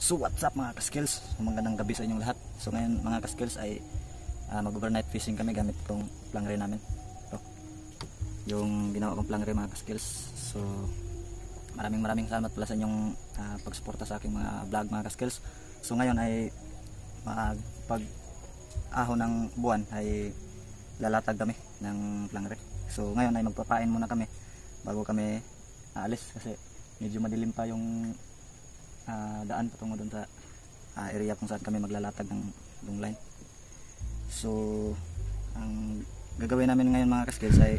So what's up mga ka-skills? Magandang gabi sa inyong lahat. So ngayon mga ka-skills ay mag-overnight fishing kami gamit itong plangre namin. Ito, yung ginawa kong plangre mga ka-skills. So maraming salamat pala sa inyong pagsuporta sa aking mga vlog mga ka-skills. So ngayon ay pag ahon ng buwan ay lalatag kami ng plangre. So ngayon ay magpapain muna kami bago kami aalis kasi medyo madilim pa yung daan patungo doon sa area kung saan kami maglalatag ng long line. So ang gagawin namin ngayon mga ka-skills ay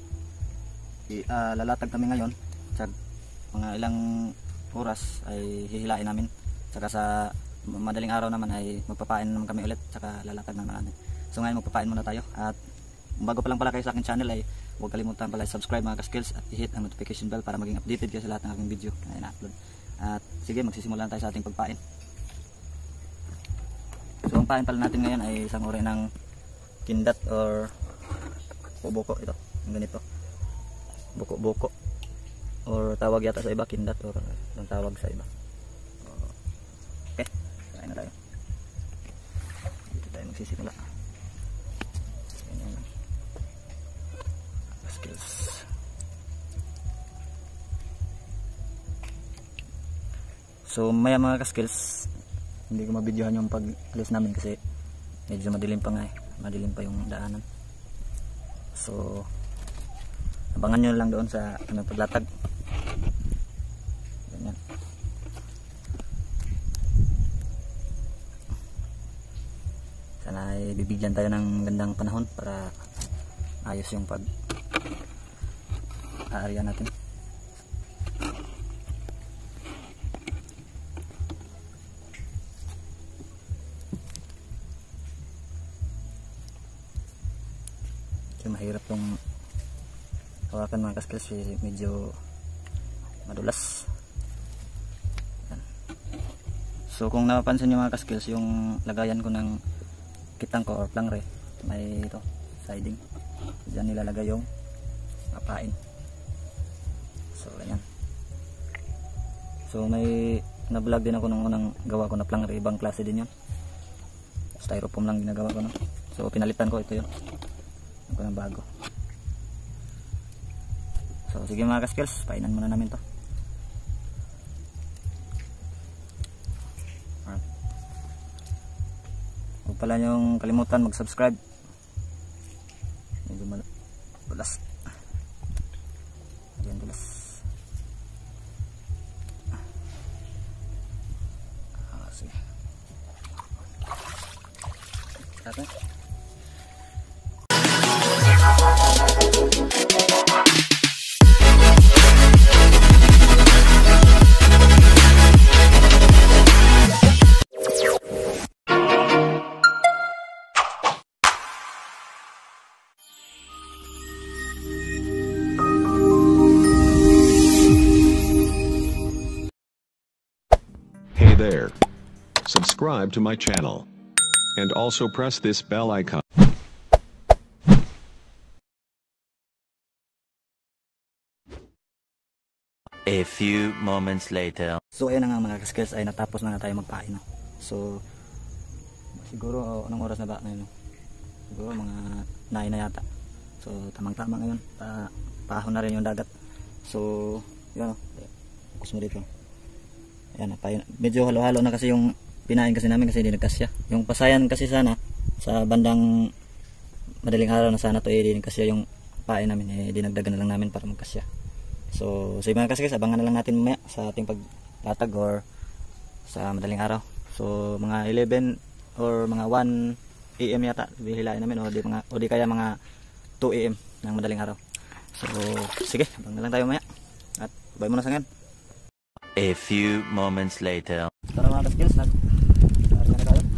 lalatag kami ngayon sa mga ilang oras ay hihilain namin, saka sa madaling araw naman ay magpapain naman kami ulit, saka lalatag na namin. So ngayon magpapain muna tayo, at bago pa lang pala kayo sa aking channel ay huwag kalimutan pala subscribe mga ka-skills at i-hit ang notification bell para maging updated kayo sa lahat ng aking video na ina-upload. At sige, magsisimula na tayo sa ating pagpain. So ang pain pala natin ngayon ay isang uri ng kindat or buko. Ito, yung ganito, buko or tawag yata sa iba kindat or ang tawag sa iba. Okay, kain na tayo. Dito tayo magsisimula. Skills. So maya mga ka-skills, hindi ko mabidyohan yung pag-alis namin kasi medyo madilim pa nga madilim pa yung daanan. So abangan nyo lang doon sa paglatag. Ganyan. Sana ay bibigyan tayo ng gandang panahon para ayos yung pag-aarya natin. Mahirap yung hawakan mga ka-skills, medyo madulas. Yan. So kung napapansin nyo mga ka-skills, yung lagayan ko ng kitang ko or plangre, may ito siding, dyan nilalagay yung papain. So ganyan. So may na-vlog din ako nung unang gawa ko na plangre, ibang klase din yun, styrofoam lang ginagawa ko, no? So pinalitan ko, ito yun ko ng bago. So sige mga ka-skills, painan muna namin to. Alright. Huwag pala nyong kalimutan mag-subscribe. Medyo madulas. Ayan, dulas. Sige. Start. Hey there. Subscribe to my channel. And also press this bell icon. A few moments later. So ayun na nga mga ka-skills, ay natapos na nga tayo magpain, no? So siguro anong oras na ba ngayon, no? Siguro mga 9 na yata. So tamang-tama ngayon, paahon na rin yung dagat. So yun, no? Focus mo dito. Ayan, medyo halo-halo na kasi yung pinain kasi namin kasi hindi nagkasya. Yung pasayan kasi sana sa bandang madaling araw na sana to, hindi nagkasya yung pain namin, dinagdagan na lang namin para magkasya. So mga ka-skills, abangan na lang natin mamaya sa ating paglatag or sa madaling araw. So mga 11 or mga 1 AM yata bihilain namin, o di kaya mga 2 AM ng madaling araw. So sige, abangan na lang tayo mamaya. At bye muna sa ngayon. A few moments later. Tara mga ka-skills, nag-aarya na tayo.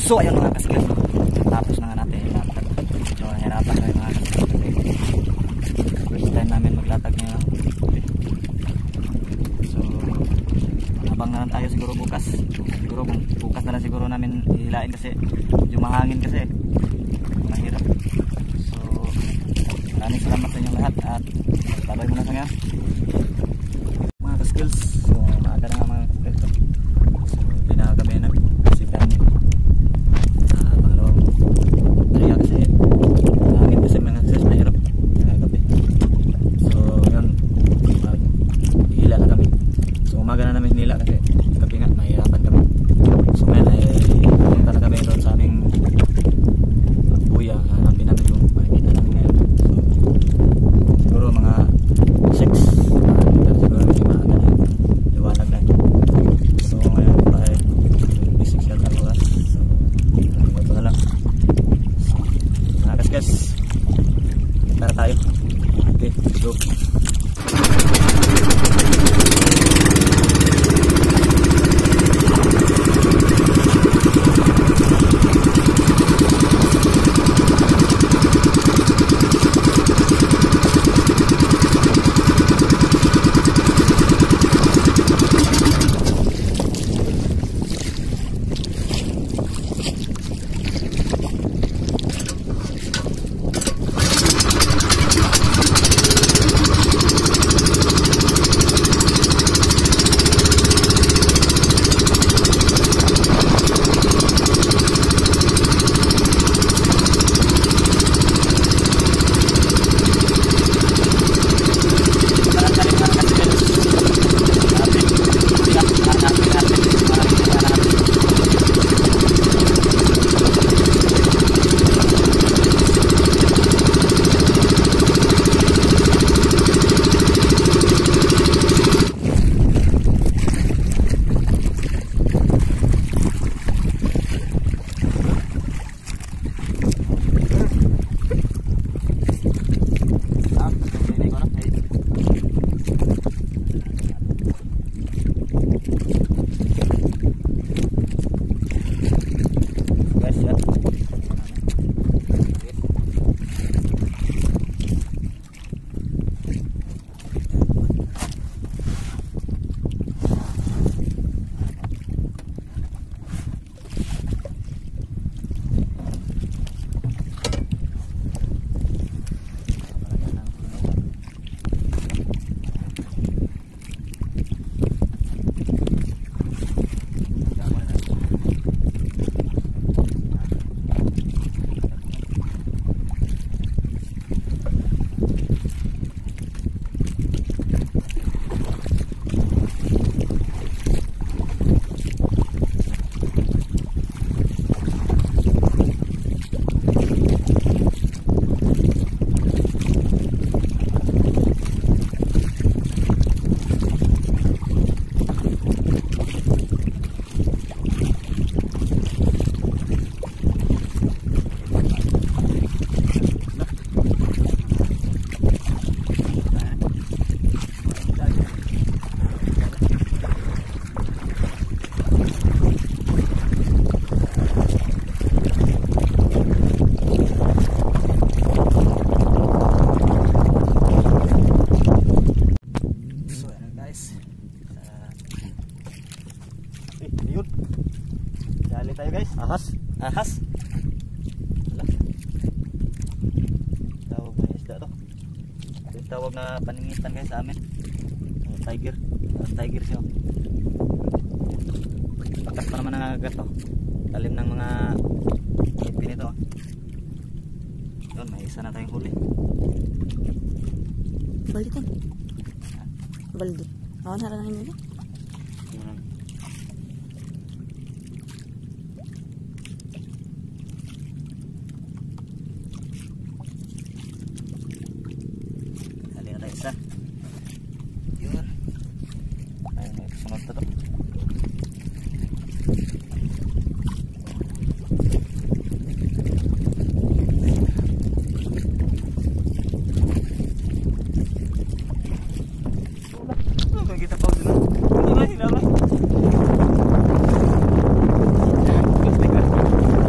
So ayun mga kaskil, tapos na nga natin ilatag. So nahirapan tayo mga kaskil kasi first time namin maglatag ngayon. So abang na lang tayo siguro bukas. Siguro bukas na lang siguro namin hihilain kasi yung mahangin kasi mahirap. So maraming salamat sa inyong lahat at babay muna sa ngayon mga kaskils. So maaga na nga mga kaskils. So hindi na kami nagsisipan pangalawang tariya kasi mahangin kasi mga kaskils, mahirap gabi. So yun, hila na kami. So umaga na namin hinila kasi gabi nga mahirapan kami. So ngayon ay punta na kami doon sa aming buya. Hanapin namin kung makikita namin ngayon. So siguro mga 6 siguro hindi maaga na liwanag na. So ngayon tayo 6 yata oras. So ito na lang. So mga kaskas, tara tayo. Okay, let's go. Tayo guys, ahas. Wala. Tawag na isda to. Ito tawag na paningitan guys sa amin. Tiger. Tiger siya. Pakas pa naman ang agagat to. Talim ng mga ipin ito. Yun, may isa na tayong huli. Baldi kan? Baldi. Awan harang ini. Isa. Yun. Ay, may sunod na to. Kita pa dulu. Hinala. Plastik.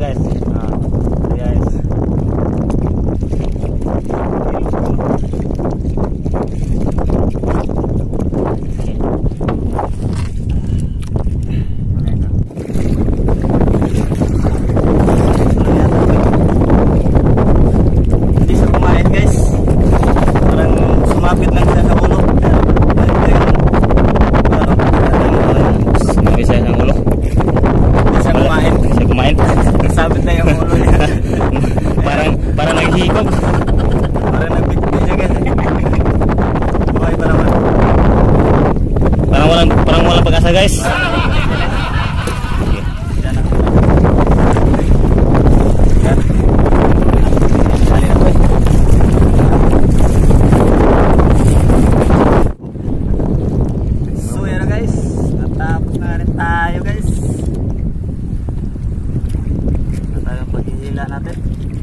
guys. Guys. Hindi siya kumain guys. Parang sumapit lang siya sa ulo. Sumabit siya ng ulo. Hindi siya kumain. Hindi siya kumain. Sabit lang yung ulo niya. Parang naghihigop. Parang nagbitbit siya guys. Buhay pa naman. Parang walang pag-asa guys. Yan ako. Yan. Bali na po eh. So yan na guys. Natapos na rin tayo guys. Na tayo paghihila natin.